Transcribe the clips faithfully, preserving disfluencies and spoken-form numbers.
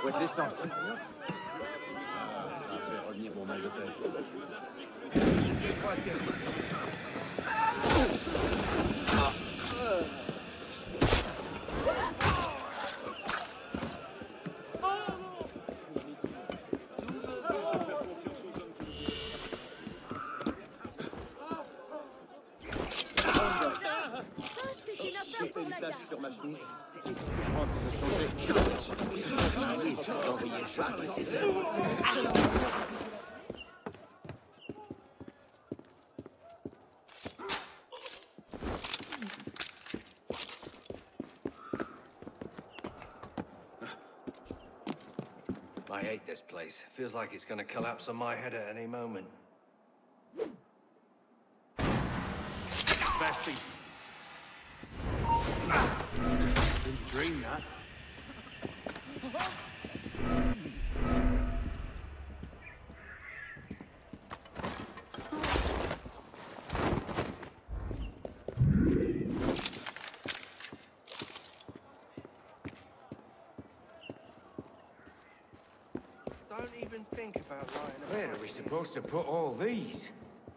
boîte l'essence. Ça va faire revenir mon mal de tête. Sur ma chemise. Je rentre me changer. Allez, je vais envoyer Jacques et ses œuvres. I hate this place. Feels like it's gonna collapse on my head at any moment. Basti. Didn't dream that. Don't even think about lying about Where are we supposed to put all these?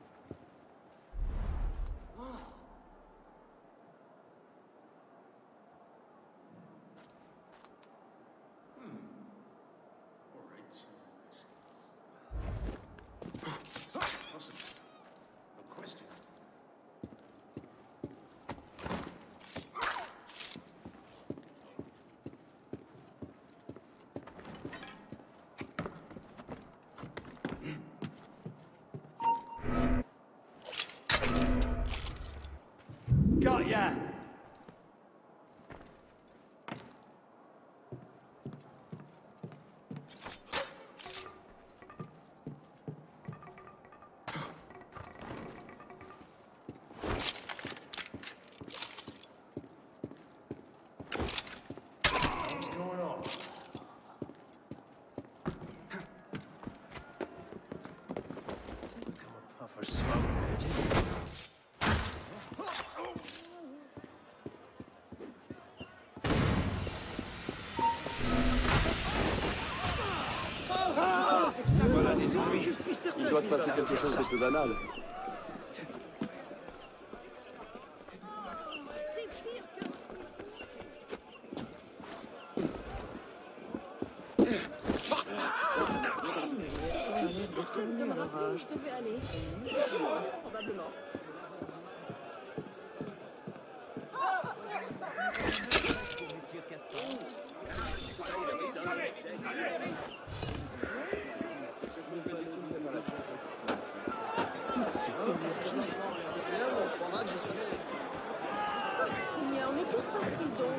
Got ya! What's going on? Become a puff of smoke, did you? Voilà des ennuis. Il doit se passer quelque chose de peu banal. Je devais aller. Probablement. Seigneur, mais que se passe-t-il donc?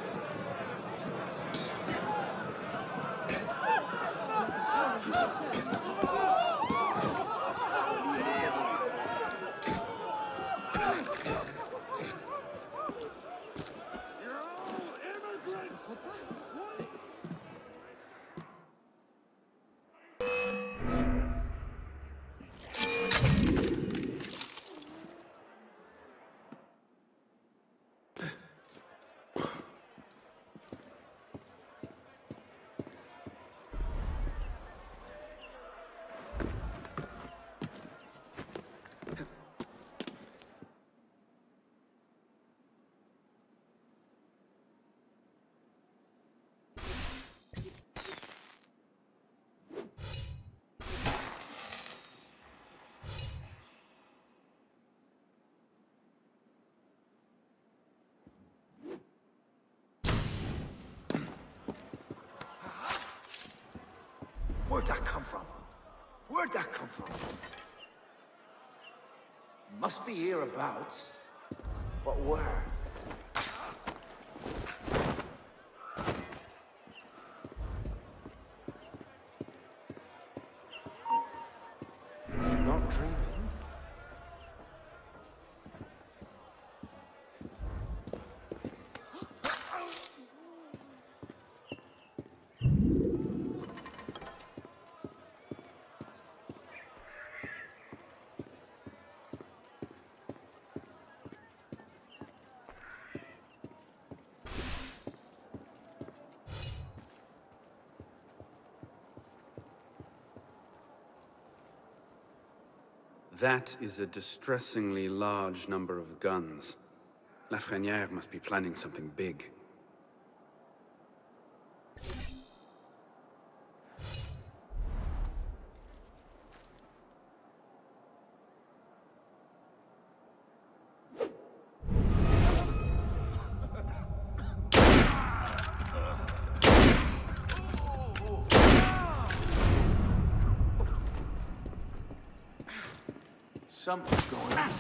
Where'd that come from? Where'd that come from? Must be hereabouts. But where? Not dreaming. That is a distressingly large number of guns. Lafreniere must be planning something big. Something's going on.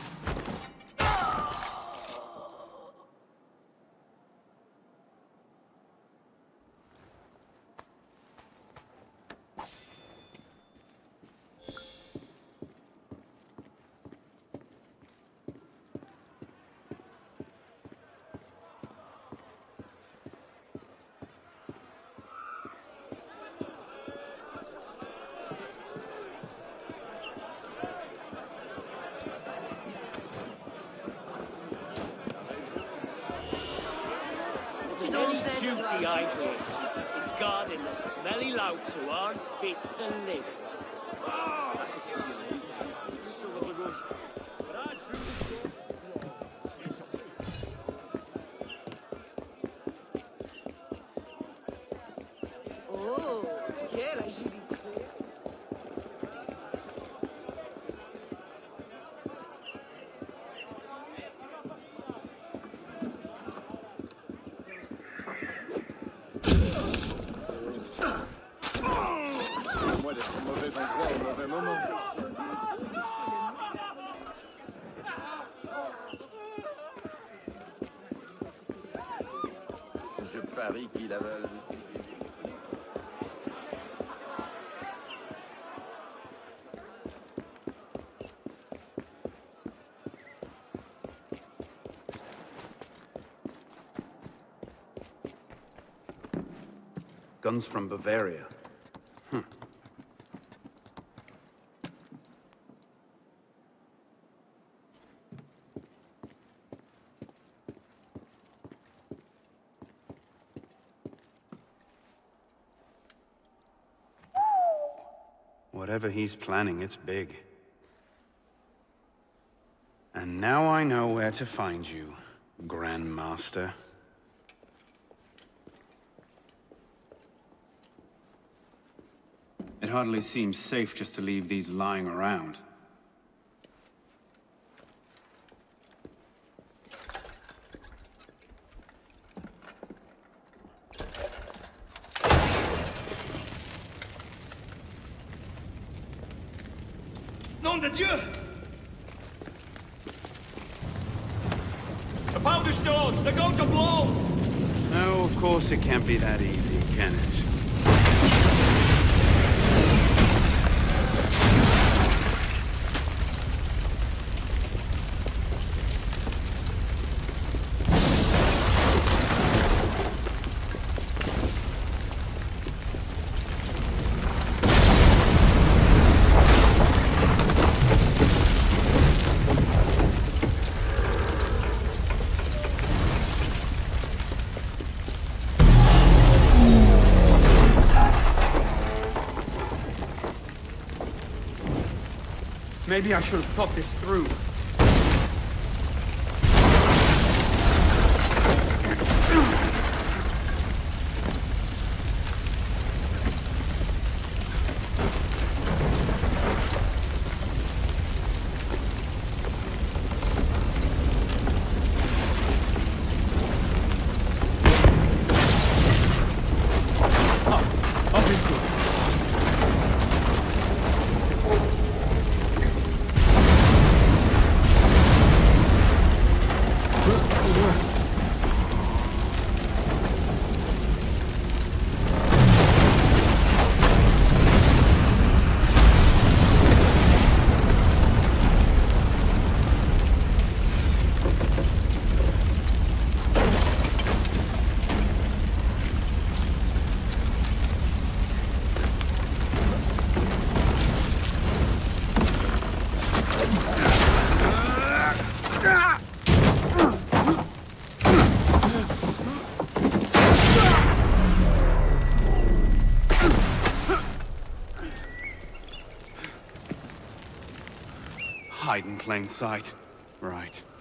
Duty I hate. It's guarding the smelly louts who aren't fit to live. Oh, quelle agilité! Moi d'être au mauvais endroit au mauvais moment. Je parie qu'il avale. Guns from Bavaria. Hmm. Whatever he's planning, it's big. And now I know where to find you, Grandmaster. It hardly seems safe just to leave these lying around. Nom de Dieu! The powder stores! They're going to blow! No, of course it can't be that easy, can it? Maybe I should have thought this through. Hide in plain sight. Right.